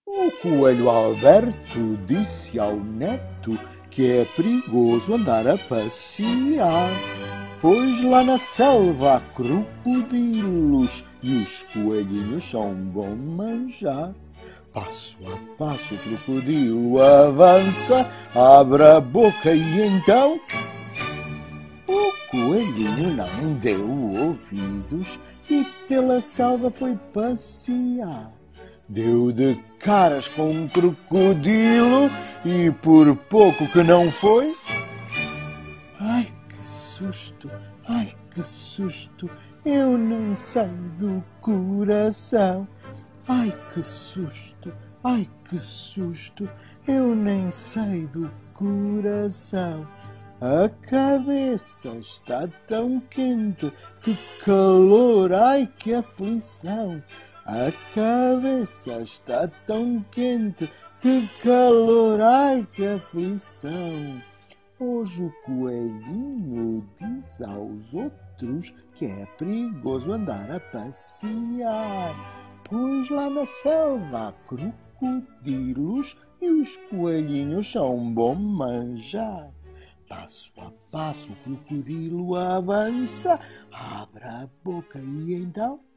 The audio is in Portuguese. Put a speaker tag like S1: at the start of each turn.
S1: O coelho Alberto disse ao neto que é perigoso andar a passear, pois lá na selva há crocodilos e os coelhinhos são bom manjar. Passo a passo o crocodilo avança, abre a boca e então o coelhinho não deu ouvidos e pela selva foi passear. Deu de caras com um crocodilo e por pouco que não foi. Ai, que susto, ai, que susto, eu não sei do coração. Ai, que susto, ai, que susto, eu nem sei do coração. A cabeça está tão quente, que calor, ai, que aflição. A cabeça está tão quente, que calor, ai, que aflição. Hoje o coelhinho diz aos outros que é perigoso andar a passear, pois lá na selva há crocodilos e os coelhinhos são bom manjar. Passo a passo o crocodilo avança, abre a boca e então